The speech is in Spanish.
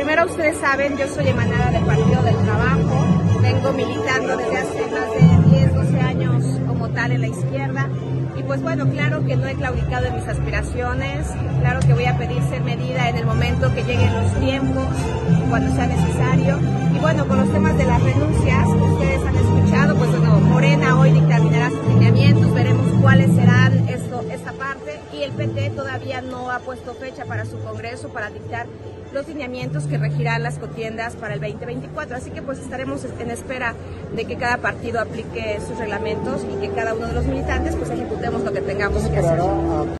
primero, ustedes saben, yo soy emanada del Partido del Trabajo, vengo militando desde hace más de 10, 12 años como tal en la izquierda. Y pues bueno, claro que no he claudicado en mis aspiraciones, claro que voy a pedir ser medida en el momento que lleguen los tiempos, cuando sea necesario. Y bueno, con los temas de las renuncias que ustedes han escuchado, pues bueno, Morena hoy dictaminará sus lineamientos, veremos cuáles serán esta parte, y el PT todavía no ha puesto fecha para su congreso para dictar los lineamientos que regirán las contiendas para el 2024, así que pues estaremos en espera de que cada partido aplique sus reglamentos y que cada uno de los militantes pues ejecutemos lo que tengamos que hacer.